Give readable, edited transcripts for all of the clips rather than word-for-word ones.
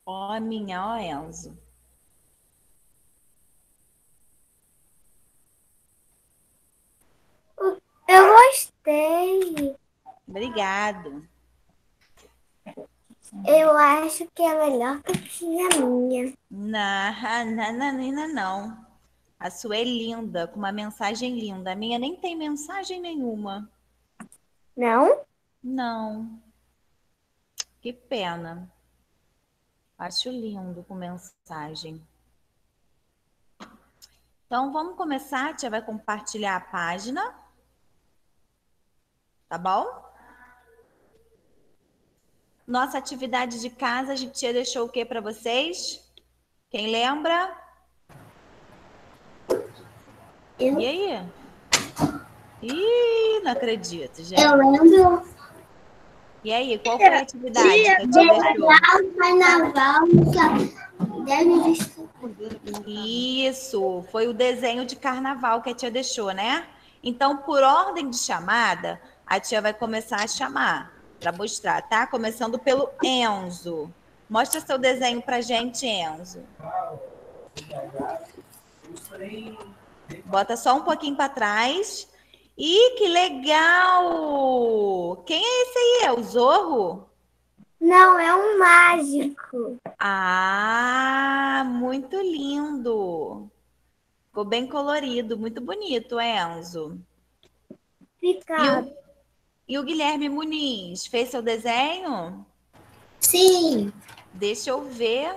Ó, minha, ó, Enzo. Eu gostei. Obrigado. Eu acho que é melhor que a minha. Nananina, não. A sua é linda, com uma mensagem linda. A minha nem tem mensagem nenhuma. Não? Não, que pena. Acho lindo com mensagem. Então vamos começar. A tia vai compartilhar a página, tá bom? Nossa atividade de casa, a tia deixou o que para vocês? Quem lembra? E Eu, aí? Ih, não acredito, eu gente. lembro. E aí, qual foi a atividade Tia, que a tia deixou? decorar o carnaval deve vestir. Isso, foi o desenho de carnaval que a tia deixou, né? Então, por ordem de chamada, a tia vai começar a chamar para mostrar, tá? Começando pelo Enzo. Mostra seu desenho pra gente, Enzo. Bota só um pouquinho para trás. Ih, que legal! Quem é esse aí? É o Zorro? Não, é um mágico. Ah, muito lindo! Ficou bem colorido, muito bonito, Enzo. E Fica. o, e o Guilherme Muniz fez seu desenho? Sim. Deixa eu ver.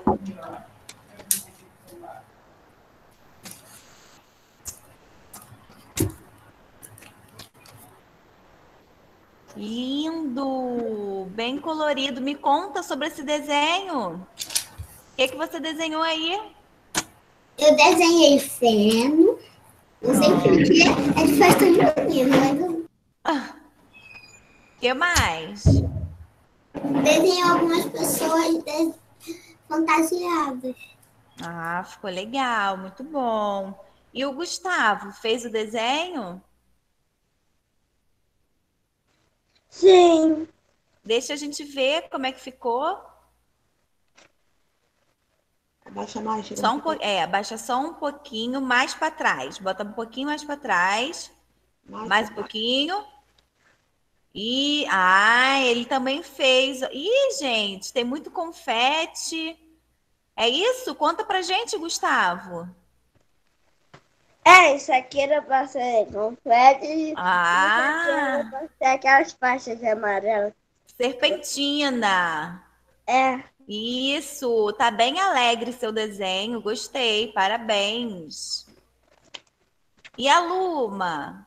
Lindo, bem colorido. Me conta sobre esse desenho. O que você desenhou aí? Eu desenhei feno. Usei Ah, porque é de festa junina, mas eu que mais? desenhei algumas pessoas fantasiadas. Ah, ficou legal, muito bom. E o Gustavo fez o desenho? Sim. Deixa a gente ver como é que ficou. Abaixa mais, chega Só mais um pra cá. abaixa só um pouquinho mais para trás. Bota um pouquinho mais para trás. Mais pra Mais um cá. pouquinho. E ele também fez. Ih, gente, tem muito confete. É isso? Conta pra gente, Gustavo. É, isso aqui era pra ser confete e isso aqui era Ah, pra ser aquelas faixas amarelas. serpentina. É, Isso, tá bem alegre seu desenho, gostei, parabéns. E a Luma?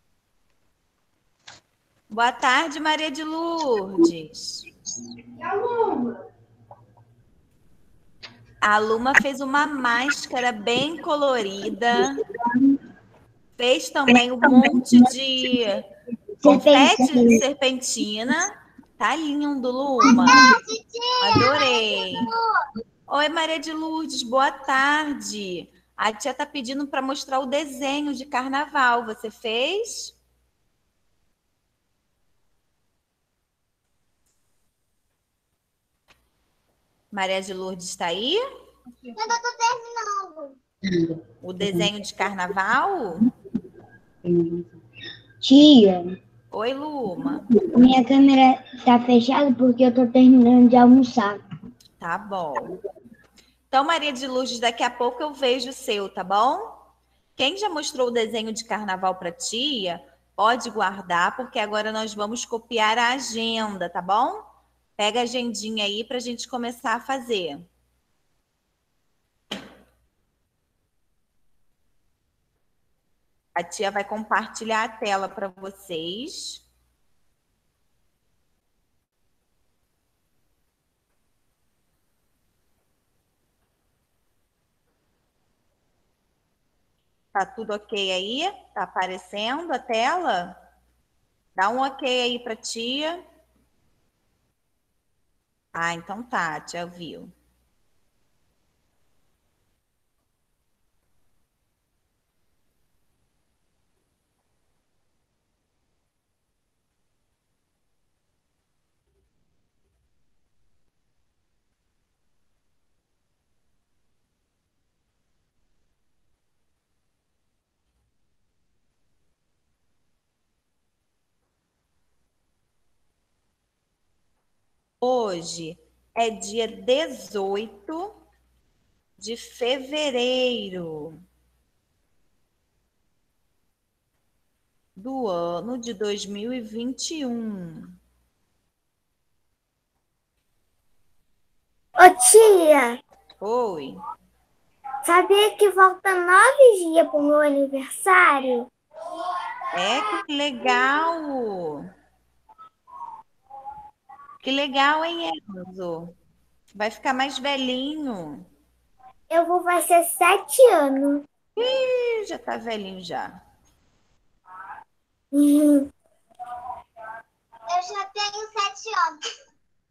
Boa tarde, Maria de Lourdes. A Luma fez uma máscara bem colorida, fez também um monte de confete de serpentina. serpentina. Tá lindo, Luma. Adorei. Oi, Maria de Lourdes, boa tarde. A tia tá pedindo para mostrar o desenho de carnaval. Você fez? Maria de Lourdes está aí? Ainda tô terminando. O desenho de carnaval? Tia, Oi, Luma. minha câmera tá fechada porque eu tô terminando de almoçar. Tá bom. Então, Maria de Lourdes, daqui a pouco eu vejo o seu, tá bom? Quem já mostrou o desenho de carnaval para tia, pode guardar, porque agora nós vamos copiar a agenda, tá bom? Pega a agendinha aí para a gente começar a fazer. A tia vai compartilhar a tela para vocês. Tá tudo ok aí? Tá aparecendo a tela? Dá um ok aí para tia. Ah, então tá, a tia viu. hoje é dia 18 de fevereiro do ano de 2021. Ô tia, Oi. sabia que falta 9 dias pro meu aniversário? Que legal! Que legal, hein, Enzo? Vai ficar mais velhinho. Eu vou fazer 7 anos. Ih, já tá velhinho já. Eu já tenho 7 anos.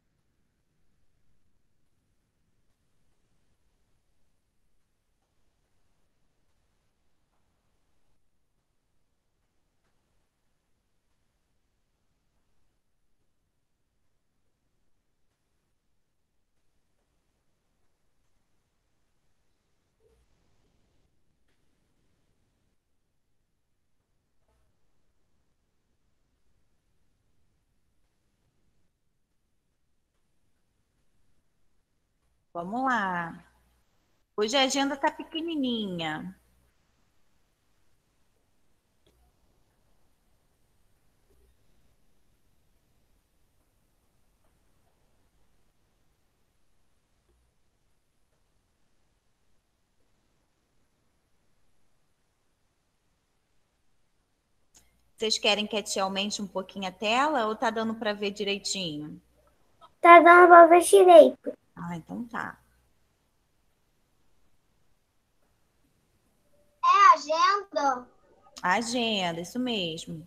Vamos lá. Hoje a agenda tá pequenininha. Vocês querem que a tia aumente um pouquinho a tela ou tá dando para ver direitinho? Tá dando pra ver direito. Ah, então tá. É agenda? Agenda, isso mesmo.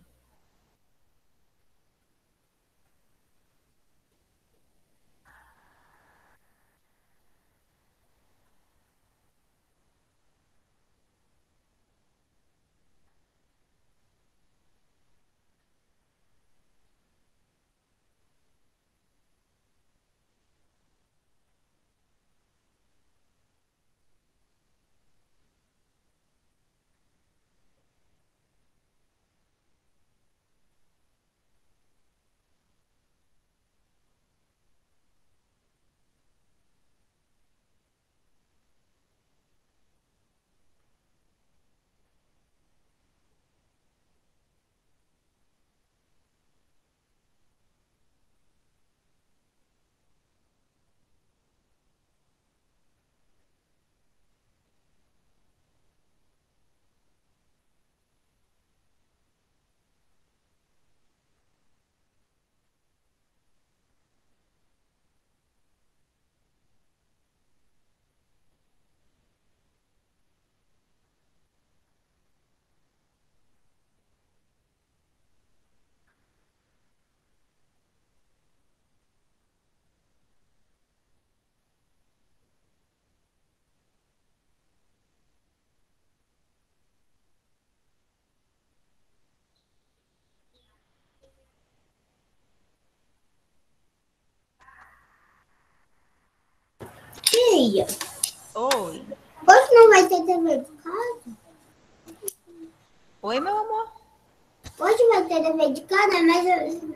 Tia, Oi. hoje não vai ter dever de casa? Oi, meu amor. Hoje vai ter dever de casa, mas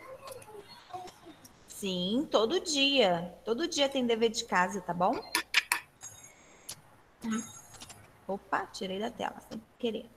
Sim, todo dia. Todo dia tem dever de casa, tá bom? Opa, tirei da tela sem querer.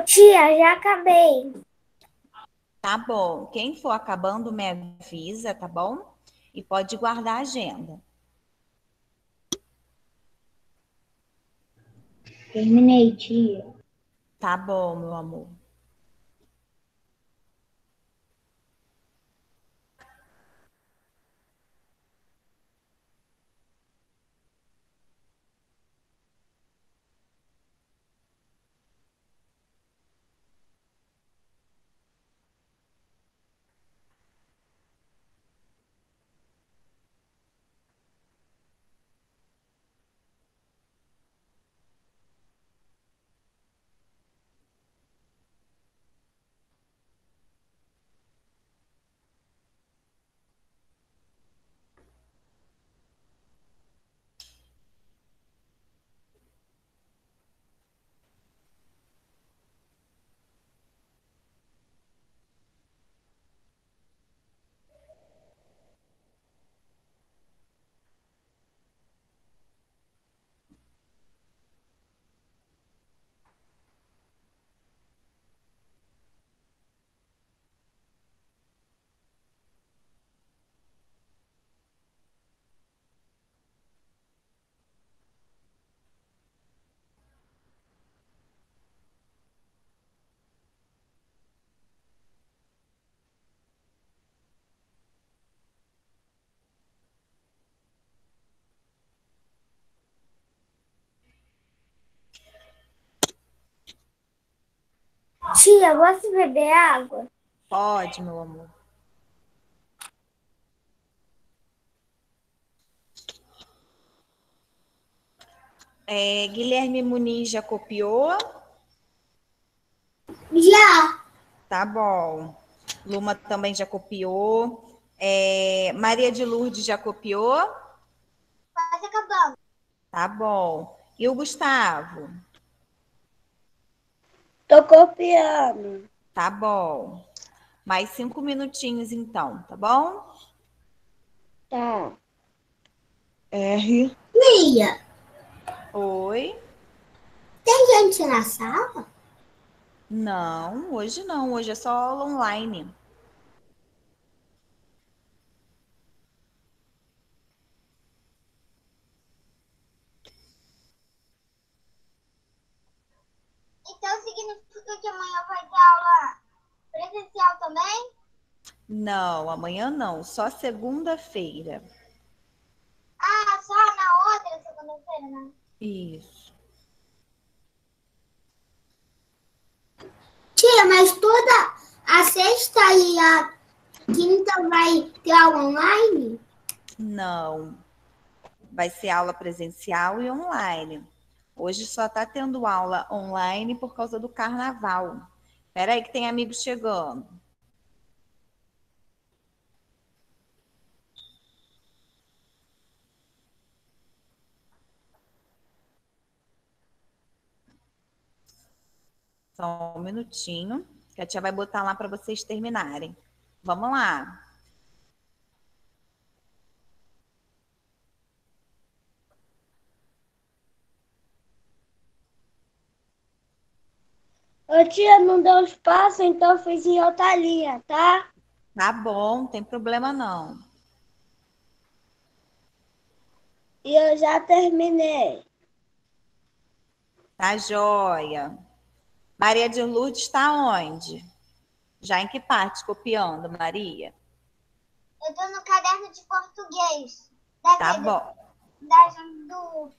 tia, já acabei. Tá bom. Quem for acabando, me avisa, tá bom? E pode guardar a agenda. Terminei, tia. Tá bom, meu amor. Tia, posso beber água? Pode, meu amor. Guilherme Muniz já copiou? Já. Tá bom. Luma também já copiou. Maria de Lourdes já copiou? Quase acabando. Tá bom. E o Gustavo? Tô copiando. Tá bom. Mais 5 minutinhos então, tá bom? Tá. R. Tia, Oi? tem gente na sala? Não, hoje não. Hoje é só aula online. Então significa que amanhã vai ter aula presencial também? Não, amanhã não. Só segunda-feira. Ah, só na outra segunda-feira, né? Isso. Tia, mas toda a sexta e a quinta vai ter aula online? Não. Vai ser aula presencial e online. Hoje só está tendo aula online por causa do carnaval. Espera aí que tem amigos chegando. Só um minutinho, que a tia vai botar lá para vocês terminarem. Vamos lá. Ô, tia, não deu espaço, então fiz em outra linha, tá? Tá bom, não tem problema não. E eu já terminei. Tá joia. Maria de Lourdes está onde? Já em que parte copiando, Maria? Eu tô no caderno de português. Tá bom. Do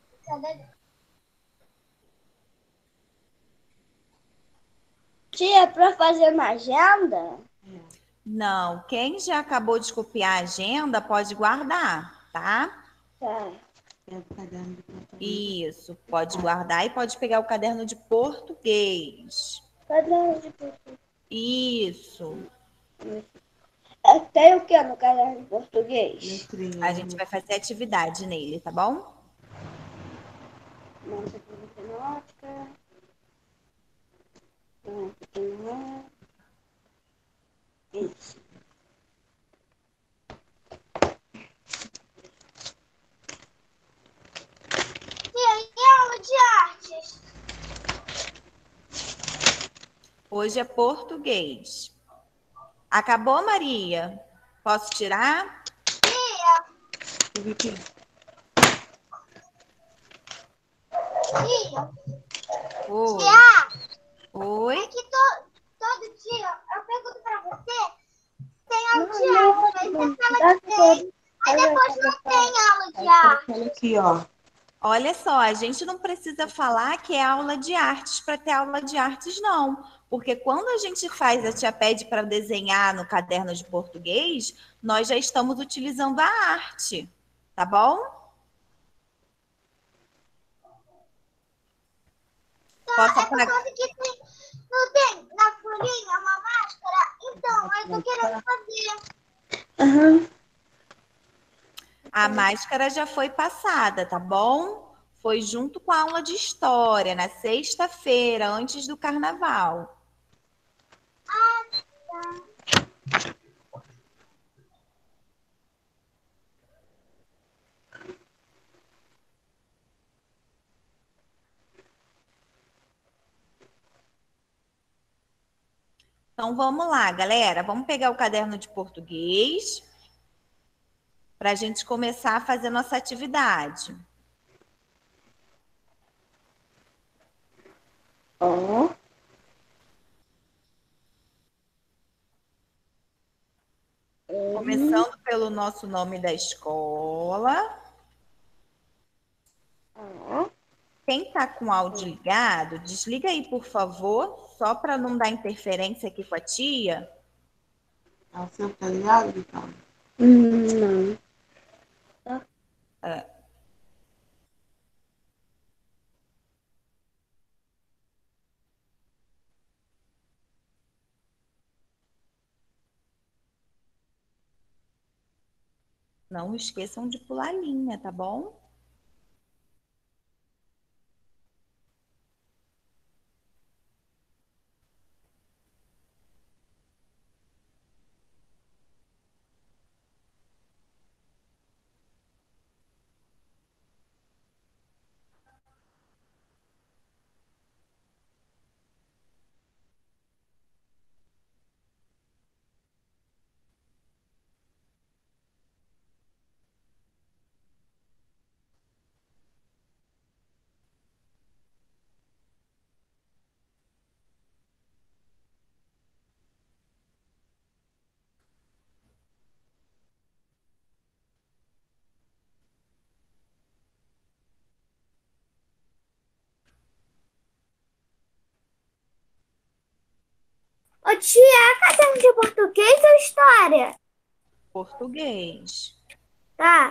Tia, pra fazer uma agenda? Não, quem já acabou de copiar a agenda pode guardar, tá? Tá. Isso, pode guardar e pode pegar o caderno de português. Caderno de português. Isso. Tem o que no caderno de português? A gente vai fazer atividade nele, tá bom? Nossa, matemática. Isso. Tia, e aula de artes? Hoje é português. Acabou, Maria? Posso tirar? Tia, Oi. Oi. é que todo dia eu pergunto pra você, tem aula de arte, aí você fala que tem, aí depois não tem aula de arte. Aqui, ó. Olha só, a gente não precisa falar que é aula de artes para ter aula de artes, não. Porque quando a gente faz, a tia pede para desenhar no caderno de português, nós já estamos utilizando a arte, tá bom? Posso É por apagar? causa que tem, não tem na folhinha uma máscara, então eu tô querendo fazer. A máscara já foi passada, tá bom? Foi junto com a aula de história, na sexta-feira, antes do carnaval. Então vamos lá, galera. Vamos pegar o caderno de português para a gente começar a fazer nossa atividade. Ó. Começando pelo nosso nome da escola. Ó. Quem está com o áudio ligado, desliga aí, por favor, só para não dar interferência aqui com a tia. Tá o seu, tá ligado, Vitória? Não. Não esqueçam de pular a linha, tá bom? Ô tia, caderno de português ou história? Português. Tá.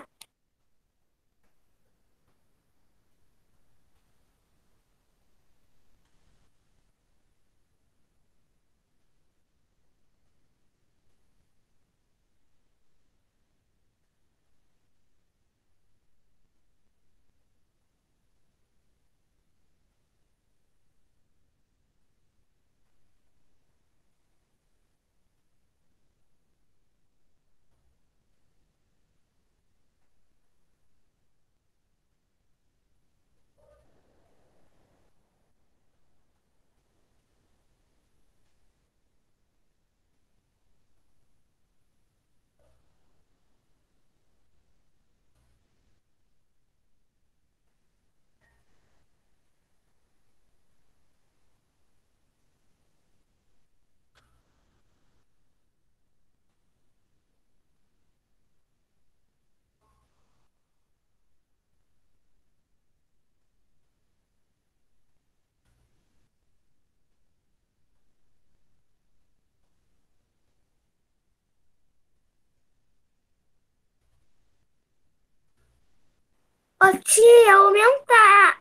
Ô tia, aumenta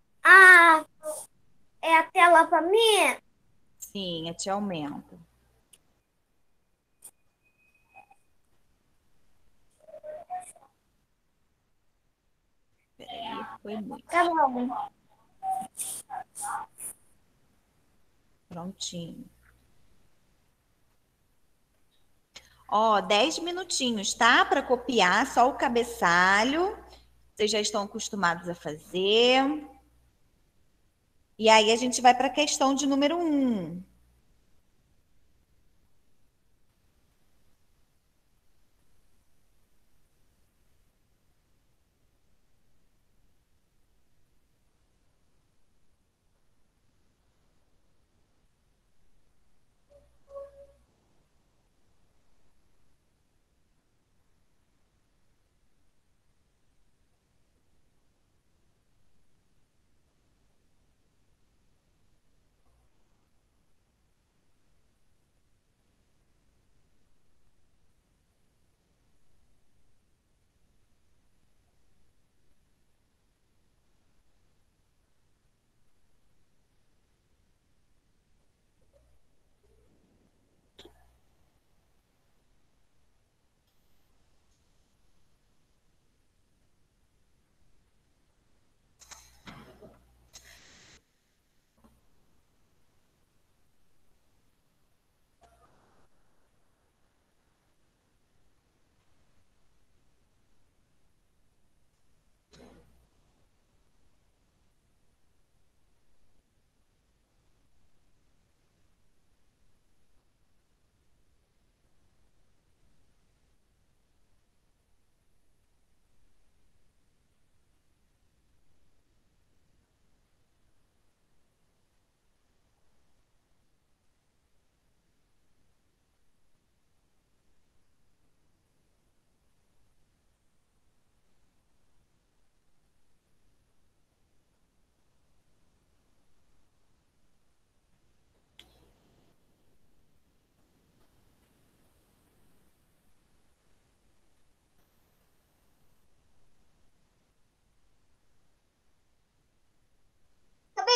a tela pra mim? Sim, a tia aumenta. Peraí, foi muito. Tá bom. Prontinho. Ó, 10 minutinhos, tá? Para copiar só o cabeçalho. Vocês já estão acostumados a fazer. E aí a gente vai para a questão de número 1.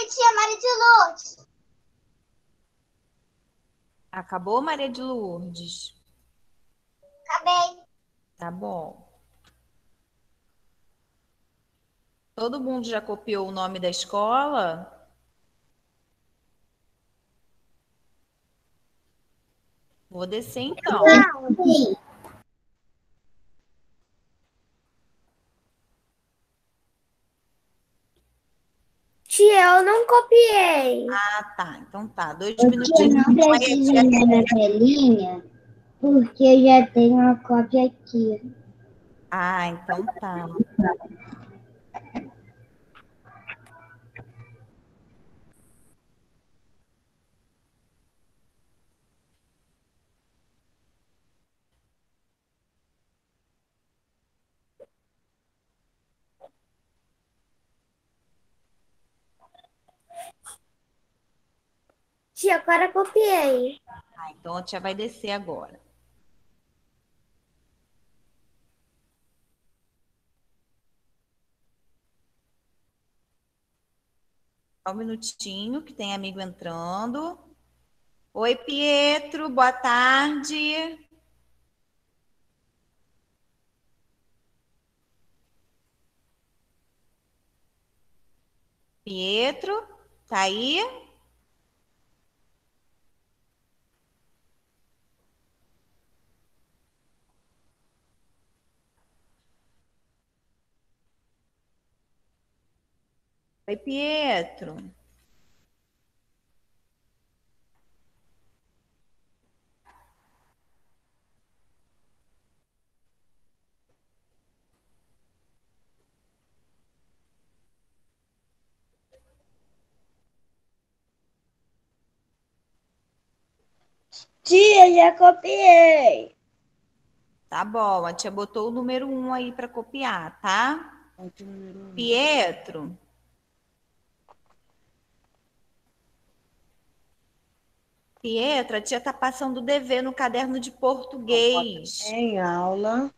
tia Maria de Lourdes. Acabou, Maria de Lourdes? Acabei. Tá bom. Todo mundo já copiou o nome da escola? Vou descer então. Sim. Tia, eu não copiei. Ah, tá. Então tá. Dois Tia, minutinhos. não Maria, precisa tia. ler na telinha, porque eu já tenho uma cópia aqui. Ah, então tá. Tia, agora eu copiei. Ah, então a tia vai descer agora. Só um minutinho, que tem amigo entrando. Oi, Pietro, boa tarde. Pietro, tá aí? Oi, Pietro. Tia, já copiei. Tá bom, a tia botou o número 1 aí para copiar, tá? Aqui o número 1. Pietro. Pietro, a tia tá passando o dever no caderno de Bota português. em aula.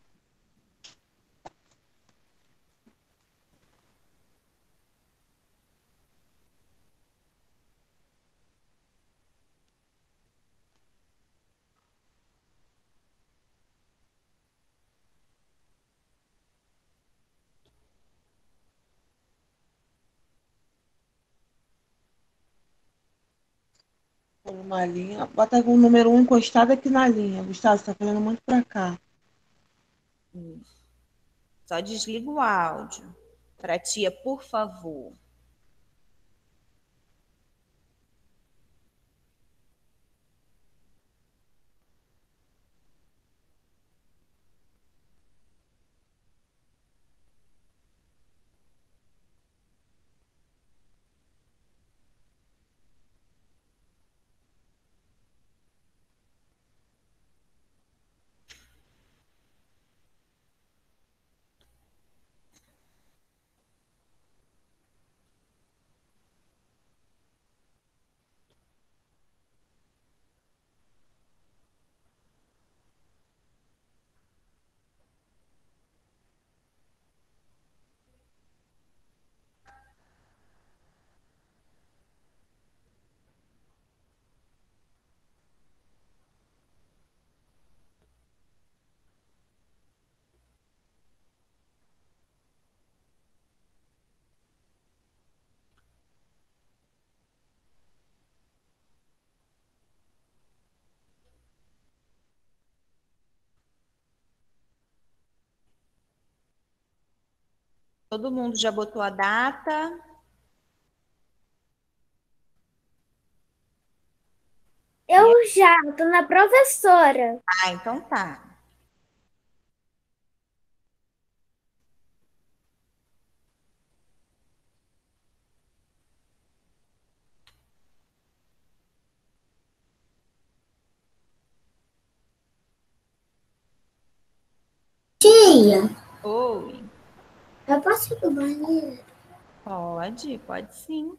Por uma linha. Bota o número 1 encostado aqui na linha. Gustavo, você tá falando muito pra cá. Só desliga o áudio. Pra tia, por favor. Todo mundo já botou a data? Eu já, tô na professora. Ah, então tá. Tia, Oi. eu posso ir pro banheiro? Pode sim.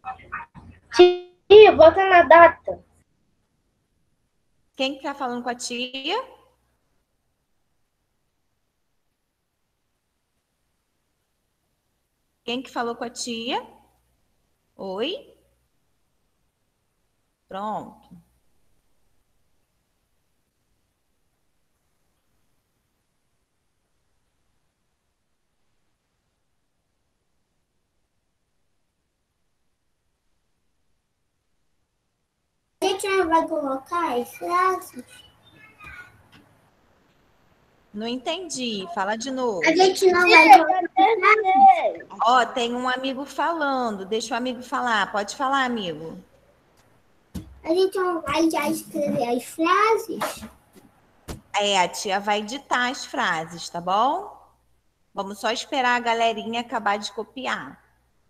Tia, bota na data. Quem está falando com a tia? Quem que falou com a tia? Oi? Pronto. A gente não vai colocar as frases? Não entendi. Fala de novo. A gente não vai colocar as frases? Ó, tem um amigo falando. Deixa o amigo falar. Pode falar, amigo. A gente não vai já escrever as frases? É, a tia vai ditar as frases, tá bom? Vamos só esperar a galerinha acabar de copiar.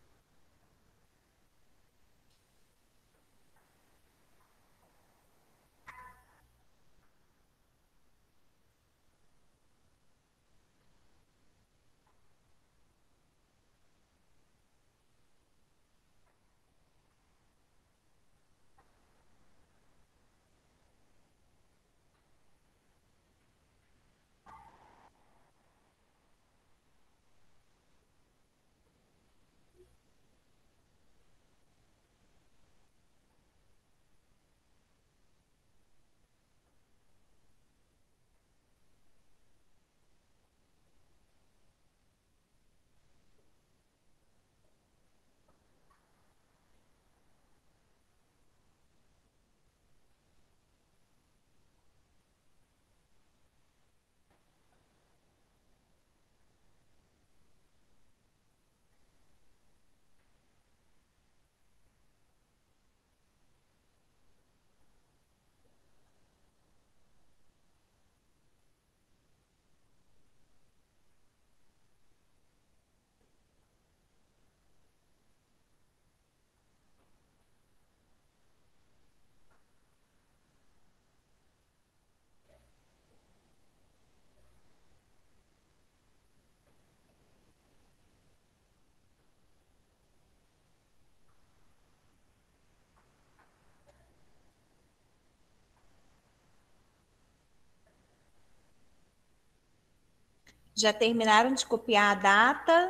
Já terminaram de copiar a data?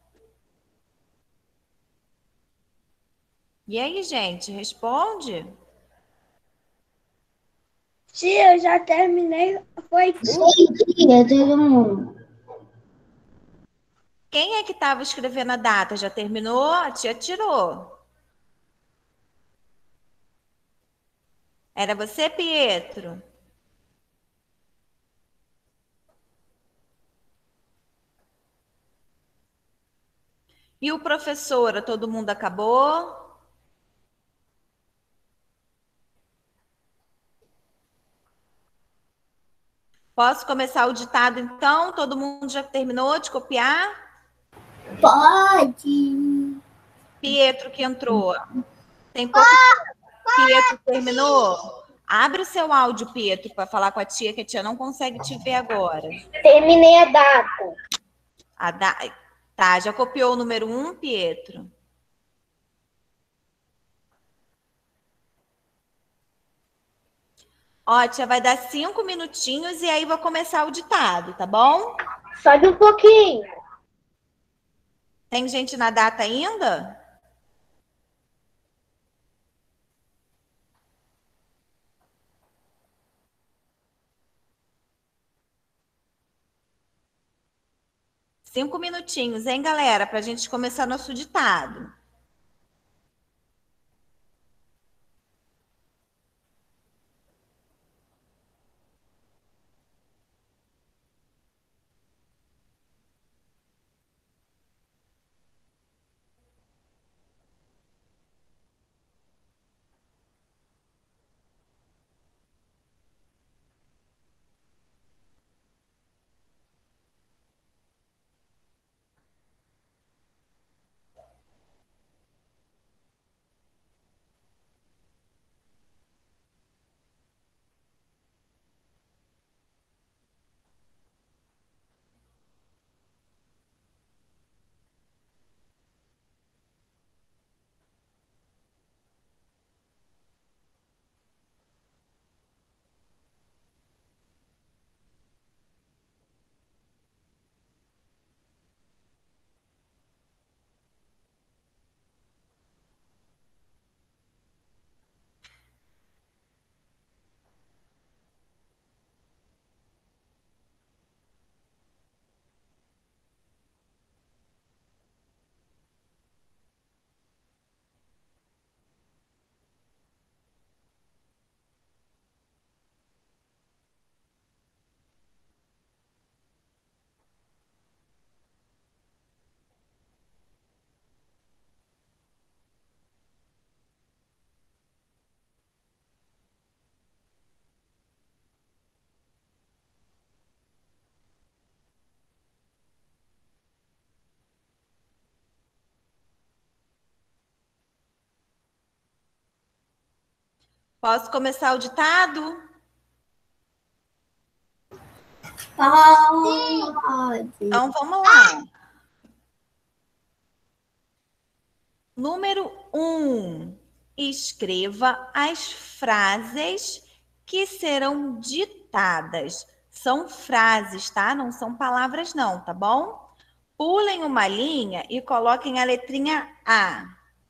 E aí, gente, responde? Tia, eu já terminei. Foi tudo. Sim, tia, todo mundo. Quem é que estava escrevendo a data? Já terminou? A tia tirou. Era você, Pietro? E o professora, todo mundo acabou? Posso começar o ditado então? Todo mundo já terminou de copiar? Pode. Pietro que entrou. Tem pouco tempo. Pietro terminou? Abre o seu áudio, Pietro, para falar com a tia, que a tia não consegue te ver agora. Terminei a data. A da... Tá, já copiou o número 1, Pietro? Ó, a tia vai dar 5 minutinhos e aí vou começar o ditado, tá bom? Sobe um pouquinho. Tem gente na data ainda? Cinco minutinhos, hein, galera? Para a gente começar nosso ditado. Posso começar o ditado? Pode. Então, vamos lá. Número 1. Escreva as frases que serão ditadas. São frases, tá? Não são palavras, não, tá bom? Pulem uma linha e coloquem a letrinha A.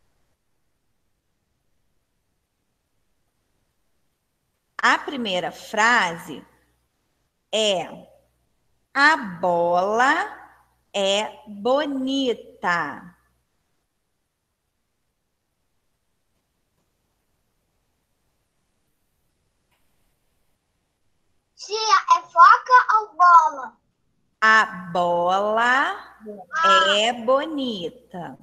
A primeira frase é: a bola é bonita. Tia, é foca ou bola? A bola é bonita.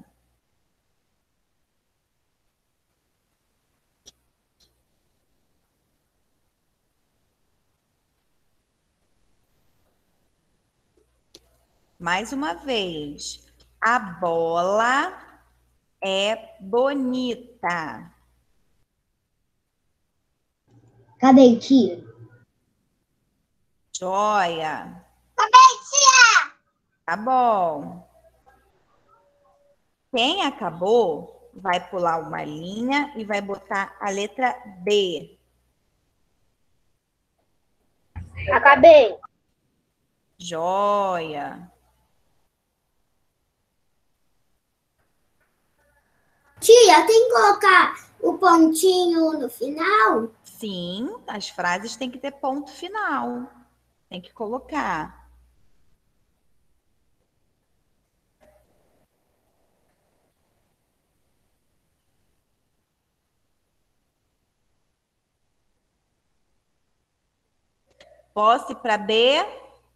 Mais uma vez. A bola é bonita. Cadê, tia? Joia. Acabei, tia! Tá bom. Quem acabou vai pular uma linha e vai botar a letra B. Acabei. Joia. Tia, tem que colocar o pontinho no final? Sim, as frases têm que ter ponto final. Tem que colocar. Posso ir para B?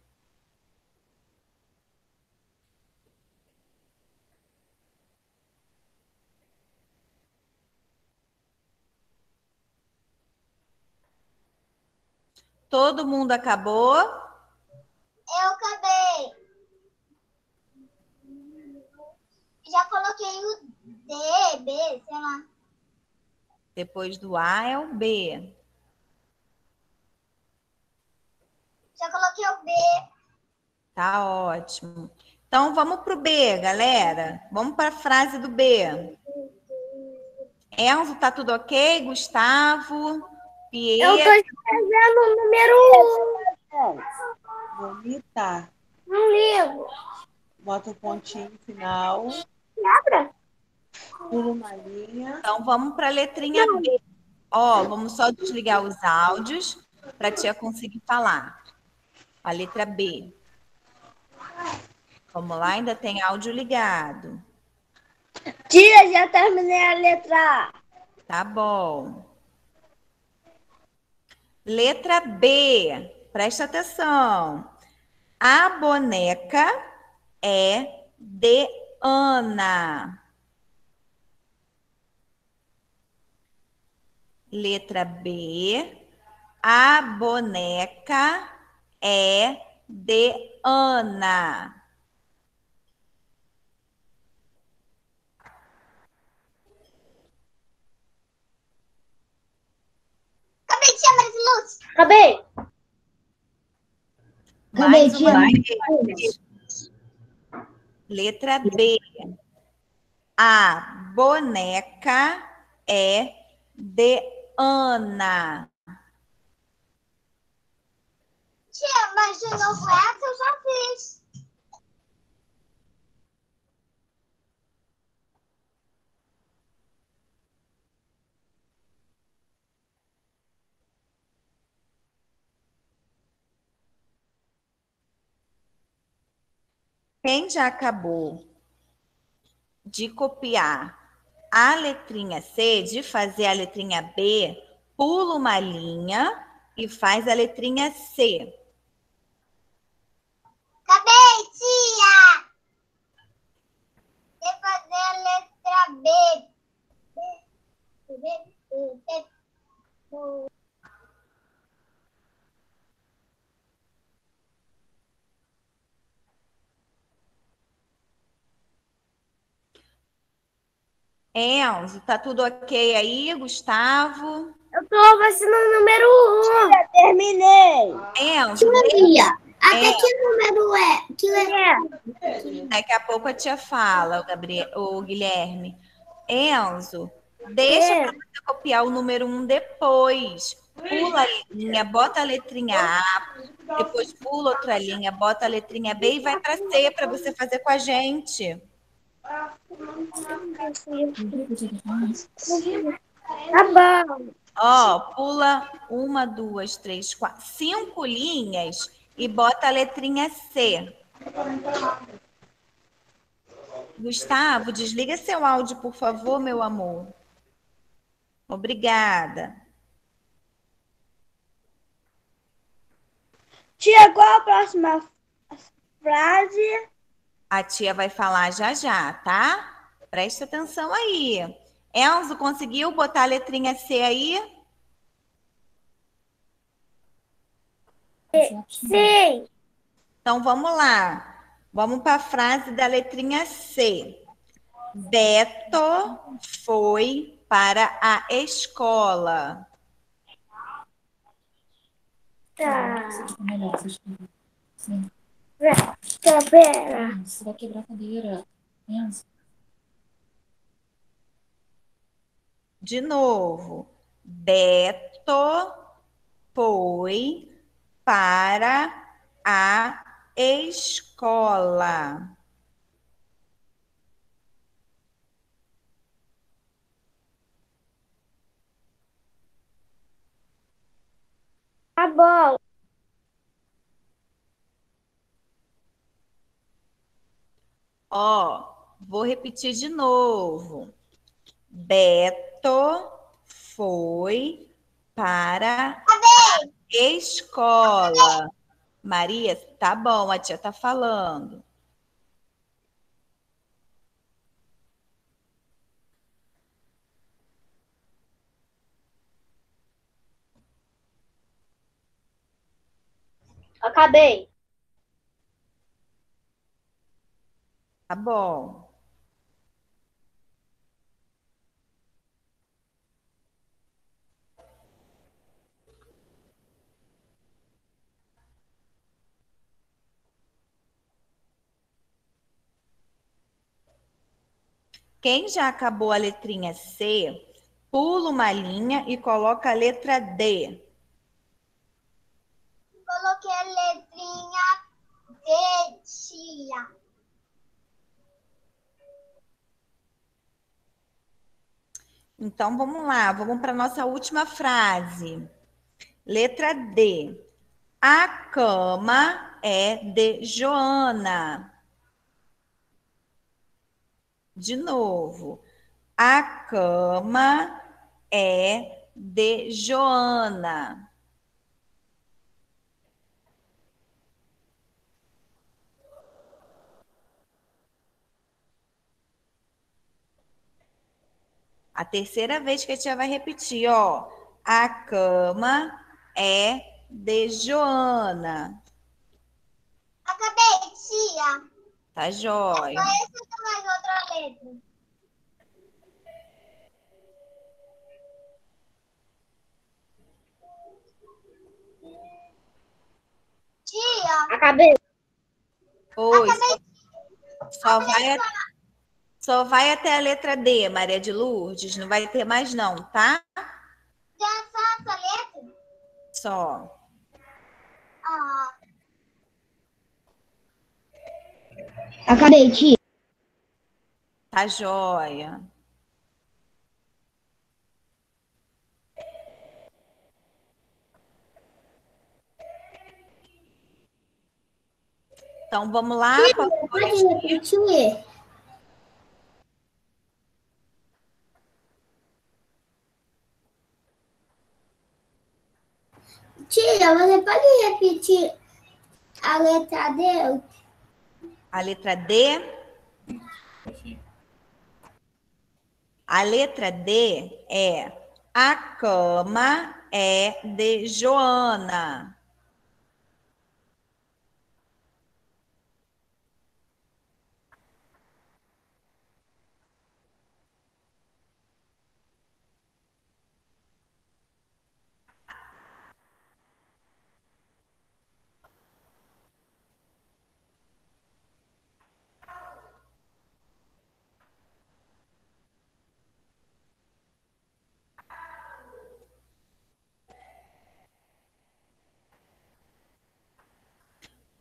Todo mundo acabou? Eu acabei. Já coloquei o D, B, sei lá. Depois do A é o B. Já coloquei o B. Tá ótimo. Então vamos para o B, galera. Vamos para a frase do B. Enzo, tá tudo ok? Gustavo, Eu tô Pietro, escrevendo o número 1. Bonita. Não ligo. Bota o pontinho final. Quebra? Pula uma linha. então vamos para a letrinha B. Ó, vamos só desligar os áudios para a tia conseguir falar. A letra B. Vamos lá, ainda tem áudio ligado. Tia, já terminei a letra A. Tá bom. Letra B. Presta atenção. A boneca é de Ana. Letra B. A boneca é de Ana. Acabei, tia Mariluz. Acabei. Cadê, Mais tia? uma vez. Letra B. A boneca é de Ana. Tia, mas de novo essa eu já fiz. Quem já acabou de copiar a letrinha C, de fazer a letrinha B, pula uma linha e faz a letrinha C. Acabei, tia. Vou fazer a letra B. Enzo, tá tudo ok aí, Gustavo? Eu tô vacinando o número 1. Já terminei. Enzo, Tia, até É. que número é? Que letra? daqui a pouco a tia fala, o Guilherme. Enzo, deixa para você copiar o número 1 depois. Pula a linha, bota a letrinha A, depois pula outra linha, bota a letrinha B e vai para C para você fazer com a gente. Tá bom. Ó, pula uma, duas, três, quatro, 5 linhas e bota a letrinha C. Gustavo, desliga seu áudio, por favor, meu amor. Obrigada. Tia, qual a próxima frase? A tia vai falar já já, tá? Presta atenção aí. Enzo, conseguiu botar a letrinha C aí? Sim. Então vamos lá. Vamos para a frase da letrinha C. Beto foi para a escola. Tá. Pera. Você vai quebrar a cadeira. Pensa. De novo. Beto foi para a escola. Tá bom. Ó, vou repetir de novo. Beto foi para a escola. Maria, tá bom, a tia tá falando. Acabei. Tá bom. Quem já acabou a letrinha C, pula uma linha e coloca a letra D. Coloquei a letrinha D, tia. Então vamos lá, vamos para a nossa última frase. Letra D. A cama é de Joana. De novo. A cama é de Joana. A terceira vez que a tia vai repetir, ó. A cama é de Joana. Acabei, tia. Tá jóia. Só esse que mais outra letra. Tia, Acabei. Oi, acabei. só vai até a letra D, Maria de Lourdes. Não vai ter mais não, tá? Já só essa letra? Só. Ah, Acabei, tia. Tá jóia. Então vamos lá. Pode repetir? Tia, você pode repetir a letra D? A letra D. A letra D é a cama é de Joana.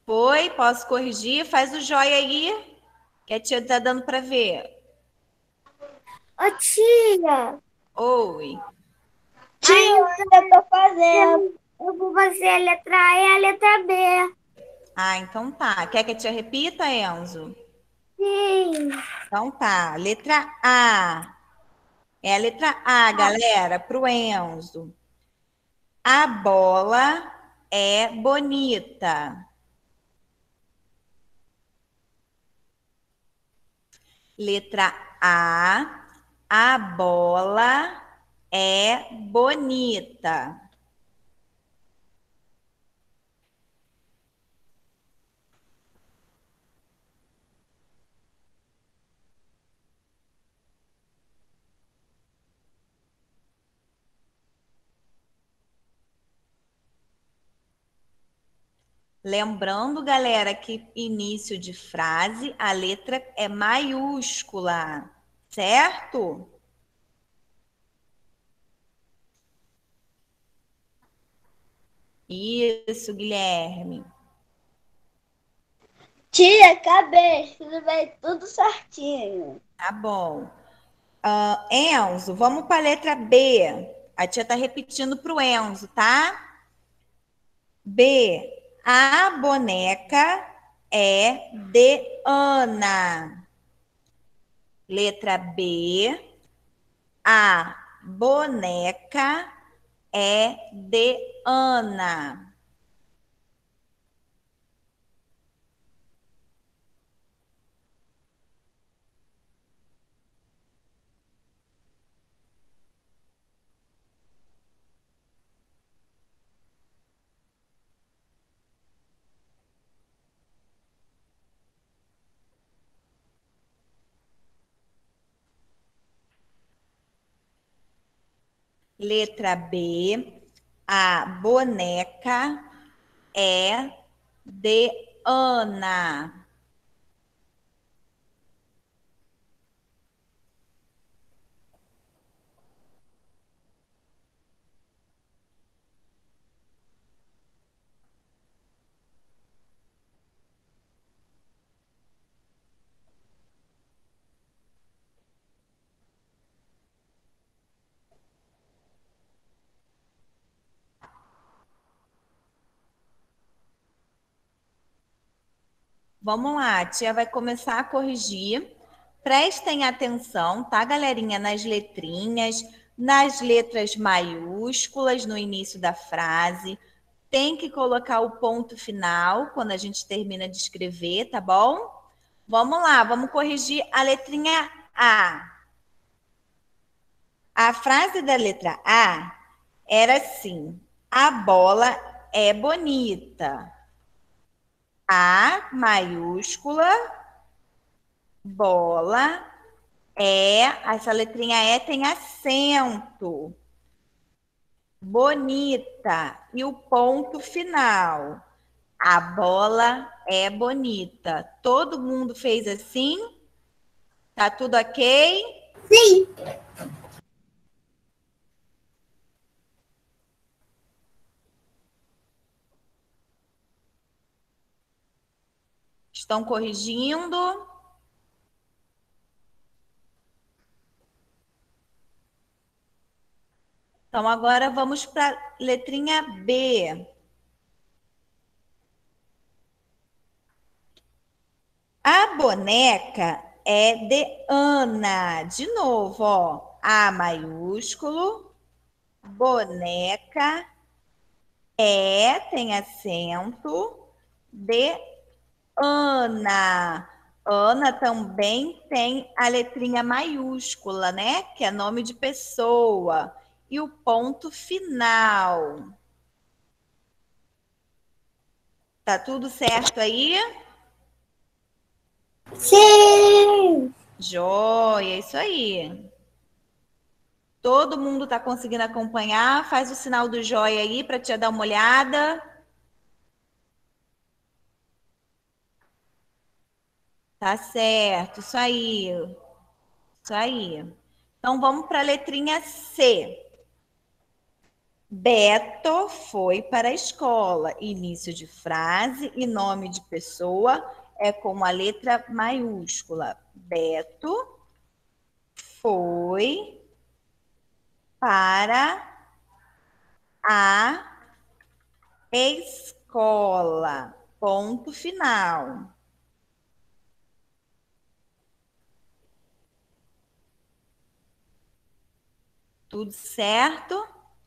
Foi? Posso corrigir? Faz o joia aí, que a tia tá dando para ver. Ô, tia, Oi. Eu tô fazendo. eu vou fazer a letra A e a letra B. Ah, então tá. Quer que a tia repita, Enzo? Sim. Então tá. Letra A. É a letra A, galera, pro Enzo. A bola é bonita. Letra A bola é bonita. Lembrando, galera, que início de frase, a letra é maiúscula, certo? Isso, Guilherme. Tia, acabei. Escrevi tudo certinho. Tá bom. Enzo, vamos para a letra B. A tia tá repetindo para o Enzo, tá? B. A boneca é de Ana. Letra B. A boneca é de Ana. Letra B. A boneca é de Ana. Vamos lá, a tia vai começar a corrigir. Prestem atenção, tá, galerinha? Nas letrinhas, nas letras maiúsculas no início da frase. Tem que colocar o ponto final quando a gente termina de escrever, tá bom? Vamos lá, vamos corrigir a letrinha A. A frase da letra A era assim: a bola é bonita. A maiúscula, bola, essa letrinha E tem acento. Bonita. E o ponto final. A bola é bonita. Todo mundo fez assim? Tá tudo ok? Sim. Estão corrigindo? Então, agora vamos para a letrinha B. A boneca é de Ana. De novo, ó. A maiúsculo, boneca, tem acento, de Ana. Ana também tem a letrinha maiúscula, né? Que é nome de pessoa. E o ponto final. Tá tudo certo aí? Sim. Joia, isso aí. Todo mundo tá conseguindo acompanhar? Faz o sinal do joia aí para te dar uma olhada. Tá certo, isso aí. Isso aí. Então vamos para a letrinha C. Beto foi para a escola. Início de frase e nome de pessoa é com a letra maiúscula. Beto foi para a escola. Ponto final. Tudo certo?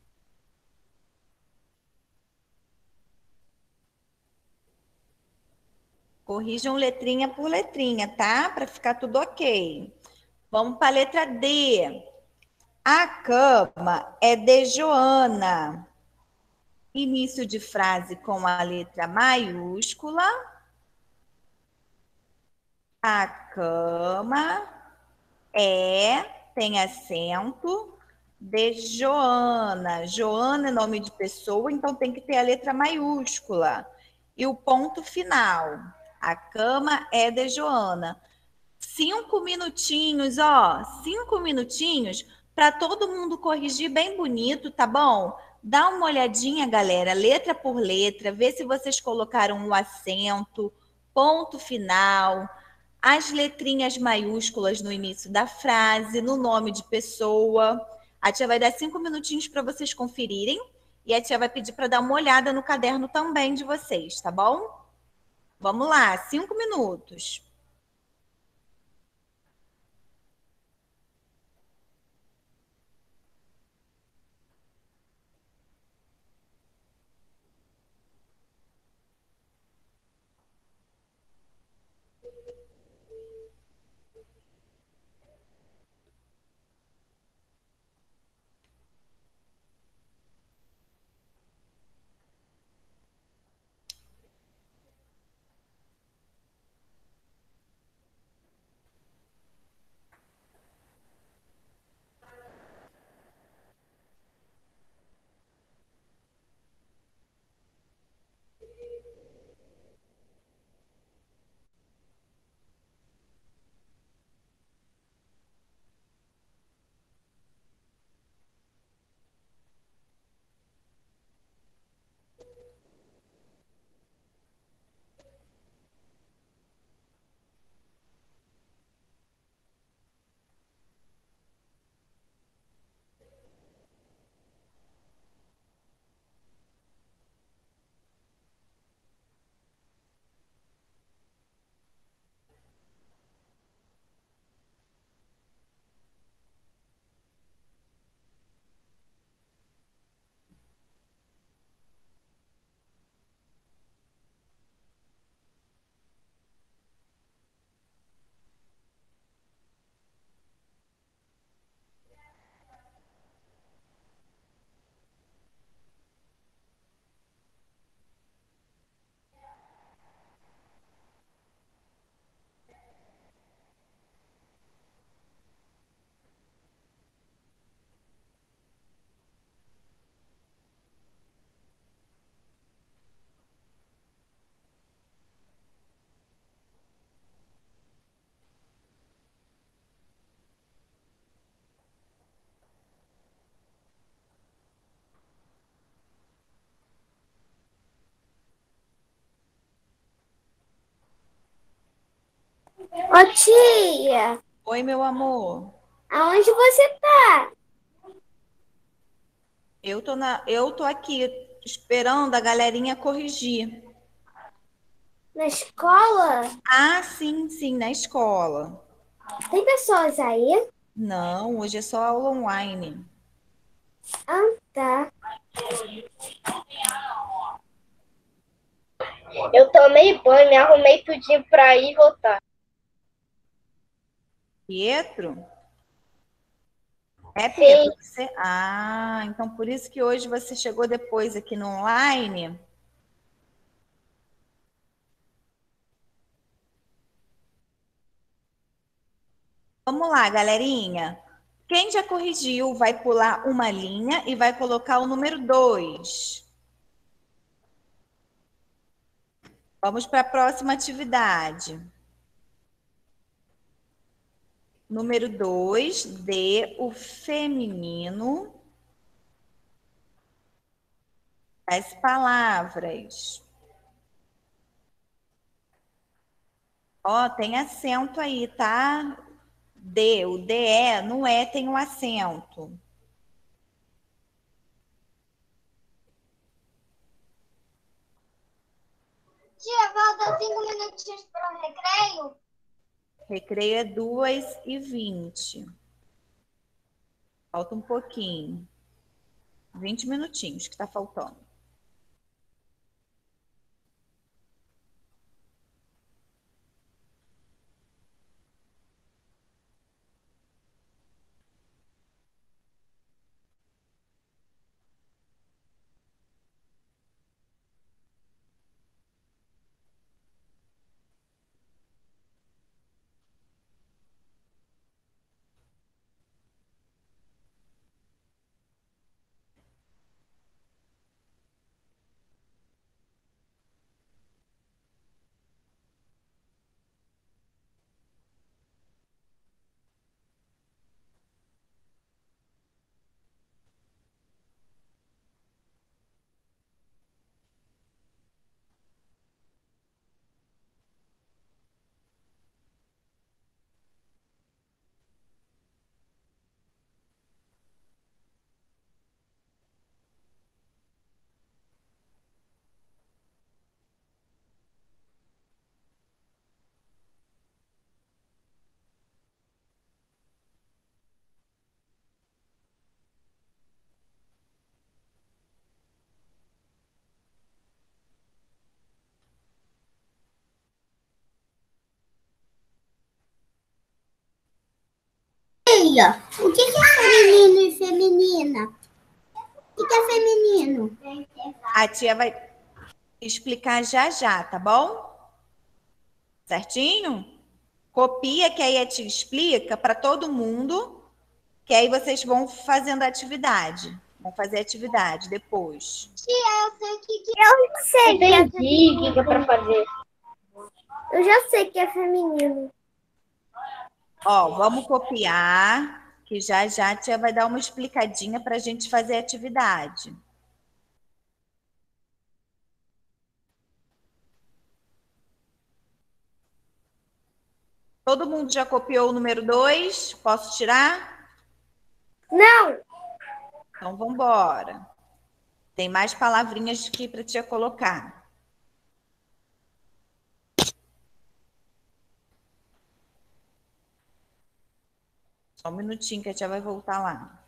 Corrijam letrinha por letrinha, tá? Para ficar tudo ok. Vamos para a letra D. A cama é de Joana. Início de frase com a letra maiúscula. A cama tem acento de Joana. Joana é nome de pessoa, então tem que ter a letra maiúscula. E o ponto final. A cama é de Joana. 5 minutinhos, ó. 5 minutinhos para todo mundo corrigir bem bonito, tá bom? Dá uma olhadinha, galera, letra por letra, vê se vocês colocaram o acento, ponto final, as letrinhas maiúsculas no início da frase, no nome de pessoa. A tia vai dar 5 minutinhos para vocês conferirem e a tia vai pedir para dar uma olhada no caderno também de vocês, tá bom? Vamos lá, 5 minutos. Ô tia, Oi, meu amor. aonde você tá? Eu tô aqui esperando a galerinha corrigir. Na escola? Ah, sim, sim, na escola. Tem pessoas aí? Não, hoje é só aula online. Ah, tá. Eu tomei banho, me arrumei tudinho pra ir voltar. Pietro? É, Sim. Pietro? Você... Ah, então por isso que hoje você chegou depois aqui no online. Vamos lá, galerinha. Quem já corrigiu vai pular uma linha e vai colocar o número 2. Vamos para a próxima atividade. Número 2, dê o feminino As palavras. Ó, tem acento aí, tá? D, o DE, no E tem um acento. Tia, falta 5 minutinhos para o recreio? Recreio é 2h20. Falta um pouquinho. 20 minutinhos que tá faltando. Tia, o que é feminino e feminina? O que é feminino? A tia vai explicar já já, tá bom? Certinho? Copia que aí a tia explica para todo mundo, que aí vocês vão fazendo a atividade. Vão fazer a atividade depois. Tia, eu sei o que Eu sei que é Entendi o que é pra fazer. Eu já sei que é feminino. Ó, vamos copiar, que já já a tia vai dar uma explicadinha para a gente fazer a atividade. Todo mundo já copiou o número 2? Posso tirar? Não, Então, vamos embora. Tem mais palavrinhas aqui para a tia colocar. Só um minutinho que a tia vai voltar lá.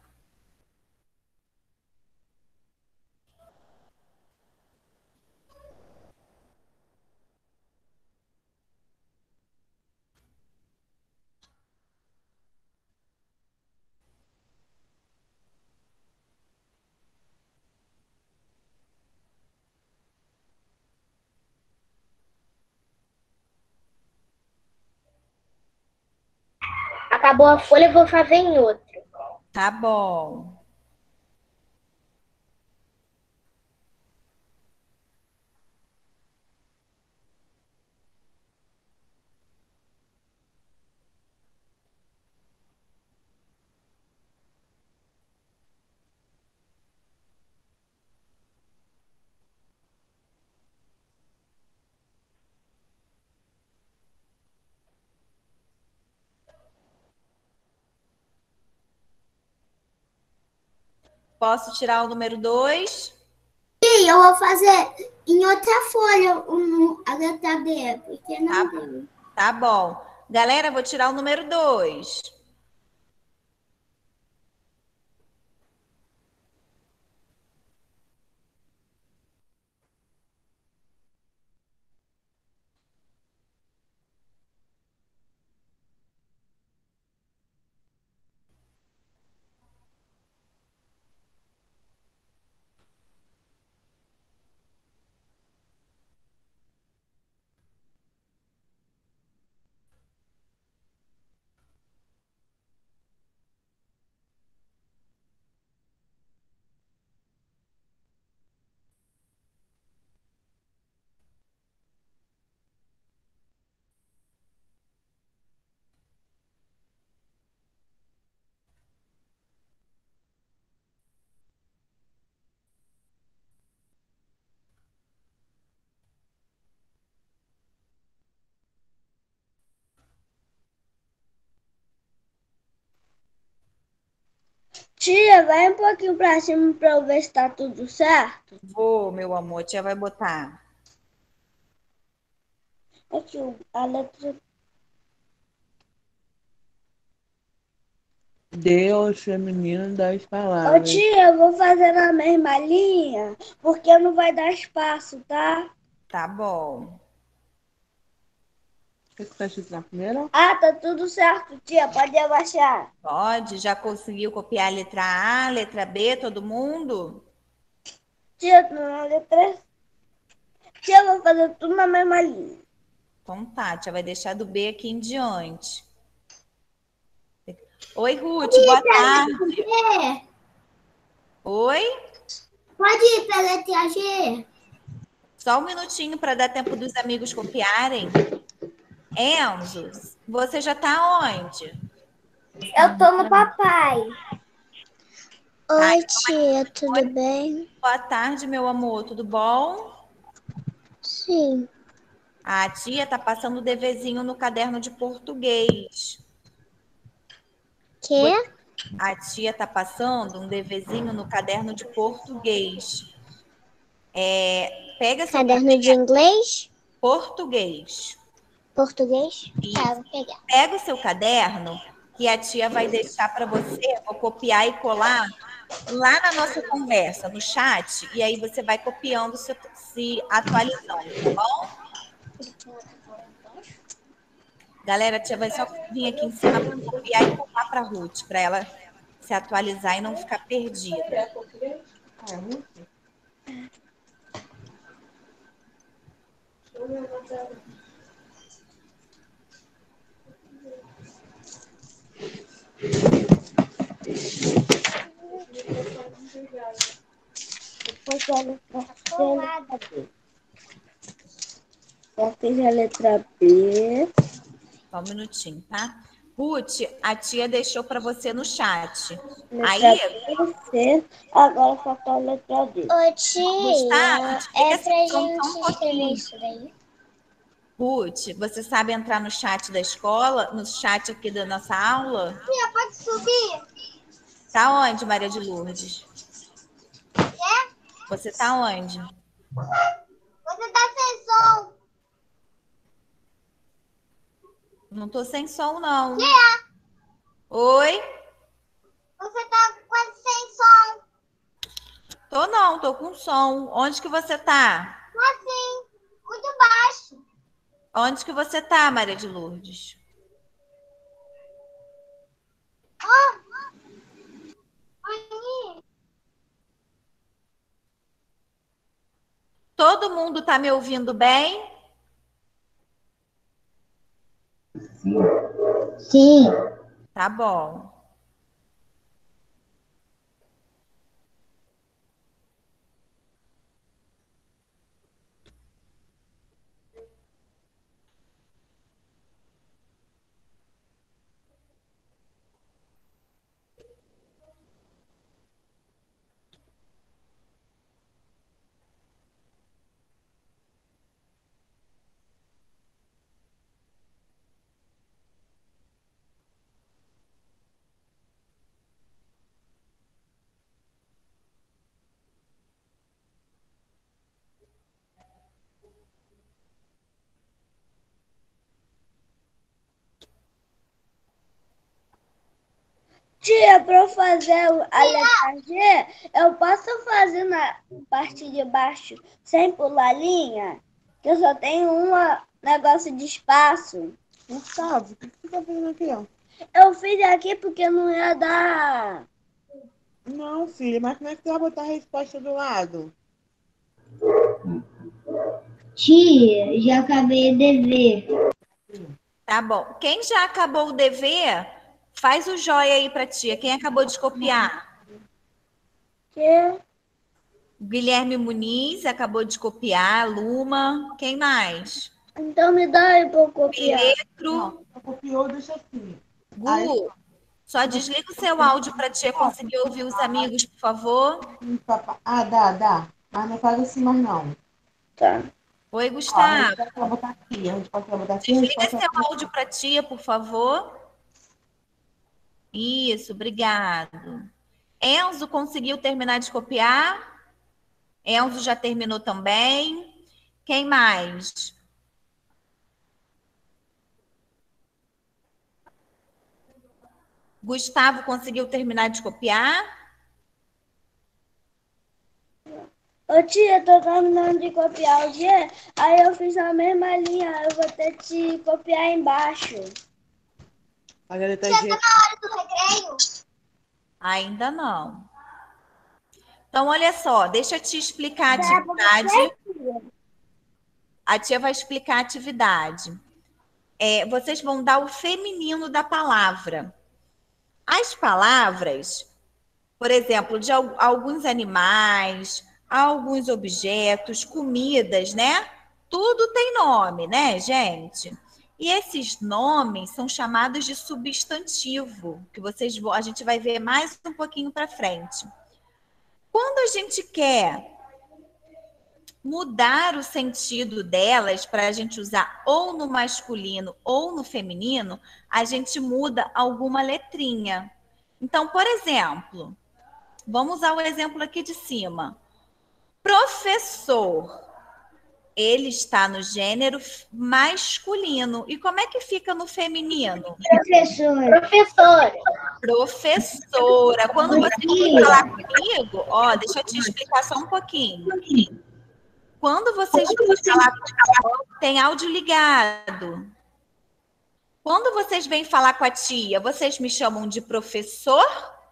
Acabou a folha, eu vou fazer em outra. Tá bom. Posso tirar o número 2? tia, eu vou fazer em outra folha a letra D, porque não deu. Tá bom. Galera, vou tirar o número 2. Tia, vai um pouquinho pra cima pra eu ver se tá tudo certo. Vou, meu amor, a tia vai botar. Aqui, a letra. Deus feminino das Ô, palavras. tia, eu vou fazer na mesma linha, porque não vai dar espaço, tá? Tá bom. O que tá escrito na primeira? Ah, tá tudo certo, tia. Pode abaixar. Pode? Já conseguiu copiar a letra A, letra B, todo mundo? Tia, na letra. Tia, eu vou fazer tudo na mesma linha. Então tá, a tia vai deixar do B aqui em diante. Oi, Ruth, boa tarde. G. Oi? Pode ir pra letra G. Só um minutinho para dar tempo dos amigos copiarem. Enzo, você já tá onde? Eu tô no papai. Oi, tia, tudo bem? Boa tarde, meu amor, tudo bom? Sim. A tia tá passando o deverzinho no caderno de português. Quê? A tia tá passando um deverzinho no caderno de português. Pega seu Caderno de inglês? português. Português? Isso. Tá, vou pegar. Pega o seu caderno que a tia vai deixar para você. Vou copiar e colar lá na nossa conversa, no chat. E aí você vai copiando, se atualizando, tá bom? Galera, a tia vai só vir aqui em cima para copiar e colar para a Ruth, para ela se atualizar e não ficar perdida. Depois a letra B. Já fiz a letra B. Só um minutinho, tá? Ruth, a tia deixou para você no chat. Letra Aí, B, C. Agora falta a letra D. Ô, tia, Gustavo, é fica pra assim, só gente um escrever pouquinho. isso daí? Ruth, você sabe entrar no chat da escola, no chat aqui da nossa aula? Tia, pode subir? Tá onde, Maria de Lourdes? Você tá onde? Você tá sem som. Não tô sem som, não. Tia, Oi? você tá quase sem som. Tô não, tô com som. Onde que você tá? Assim, muito baixo. Onde que você tá, Maria de Lourdes? Aí, Todo mundo tá me ouvindo bem? Sim. Tá bom. Tia, para eu fazer a letra G, eu posso fazer na parte de baixo sem pular linha? Que eu só tenho um negócio de espaço. Gustavo, o que você tá fazendo aqui, ó? Eu fiz aqui porque não ia dar. Não, filha, mas como é que você vai botar a resposta do lado? Tia, já acabei de ver. Tá bom. Quem já acabou o dever, faz o joia aí pra tia. Quem acabou de copiar? Que? Guilherme Muniz acabou de copiar. Luma. Quem mais? Então me dá aí para eu copiar. Pietro. Não, você copiou, deixa assim. Gu. Só desliga o seu áudio pra tia conseguir ouvir os amigos, por favor. Ah, dá. Mas não faz assim mais não. Tá. Oi, Ó, a Gustavo. resposta vai botar aqui. A resposta vai botar aqui. A Desliga resposta seu áudio pra tia, por favor. Isso, obrigado. Enzo conseguiu terminar de copiar? Enzo já terminou também. Quem mais? Gustavo conseguiu terminar de copiar? Ô tia, tô terminando de copiar o G, aí eu fiz a mesma linha, eu vou ter que copiar embaixo. A letra Tia, G. tá na hora do recreio? Ainda não. Então, olha só, deixa eu te explicar a atividade. A tia vai explicar a atividade. Vocês vão dar o feminino da palavra. As palavras, por exemplo, de alguns animais, alguns objetos, comidas, né? Tudo tem nome, né, gente? E esses nomes são chamados de substantivo, que a gente vai ver mais um pouquinho para frente. Quando a gente quer mudar o sentido delas para a gente usar ou no masculino ou no feminino, a gente muda alguma letrinha. Então, por exemplo, vamos usar o exemplo aqui de cima. Professor, ele está no gênero masculino. E como é que fica no feminino? Professora. Professora. Professora. Quando você for falar comigo, ó, deixa eu te explicar só um pouquinho. Quando vocês vão falar, tem áudio ligado. Quando vocês vêm falar com a tia, vocês me chamam de professor?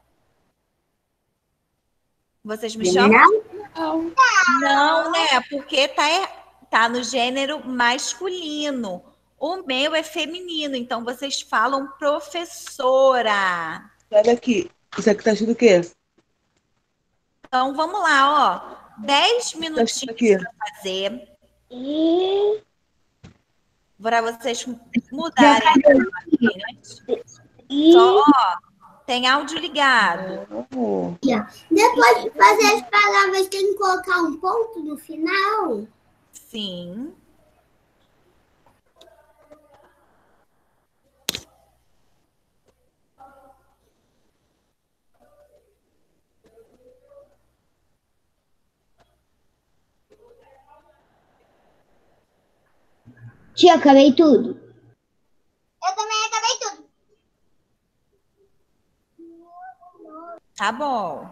Vocês me chamam? Não. Não, né? Porque tá no gênero masculino. O meu é feminino, então vocês falam professora. Olha aqui. Isso aqui tá escrito o quê? Então vamos lá, ó. 10 Tá escrito minutinhos aqui. para fazer, E para vocês Já mudarem. E Só, ó, tem áudio ligado. Oh. Depois de fazer as palavras, tem que colocar um ponto no final? Sim. Tia, acabei tudo. Eu também acabei tudo. Tá bom.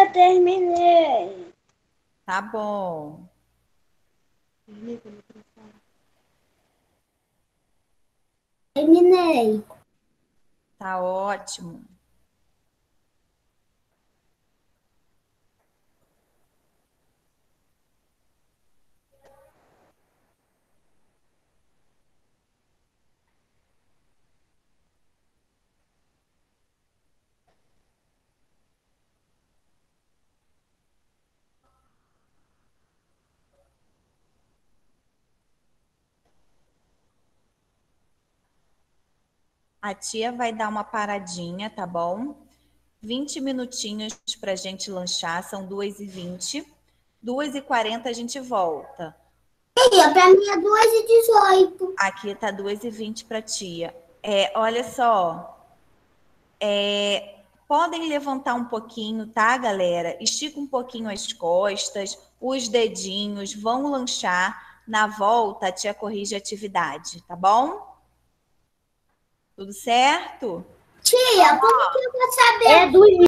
Tia, terminei. Tá bom. Terminei. Tá ótimo. A tia vai dar uma paradinha, tá bom? 20 minutinhos para a gente lanchar, são 2h20. 2h40 a gente volta. Tia, pra mim é 2h18. Aqui tá 2h20 para tia. Olha só. Podem levantar um pouquinho, tá, galera? Estica um pouquinho as costas, os dedinhos, vão lanchar. Na volta, a tia corrige a atividade, tá bom? Tudo certo? Tia, como que eu vou saber?